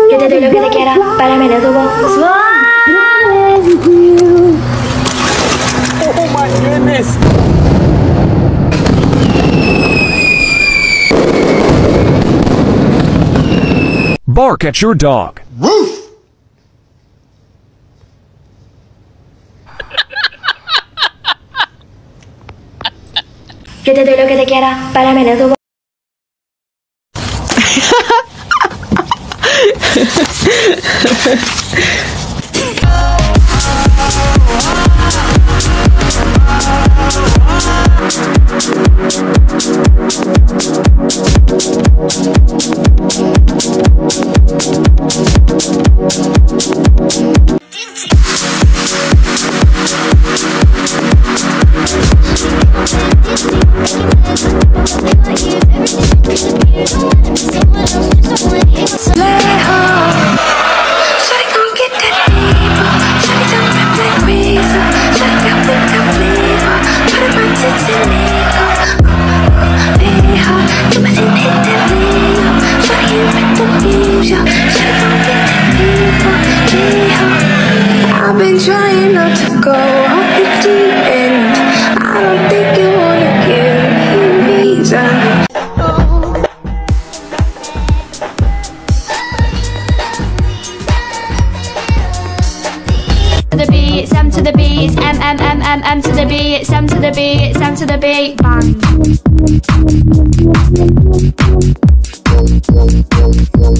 Yo te doy lo que te quiera, para mí de tu voz. Oh my goodness! Bark at your dog. Woof! Yo te doy lo que te quiera, para mí de tu voz. I've been trying not to go off the deep end. I don't think you wanna give me a reason. To the beat, Sam to the beat, M to the beat, Sam to the beat, Sam to the beat, bang.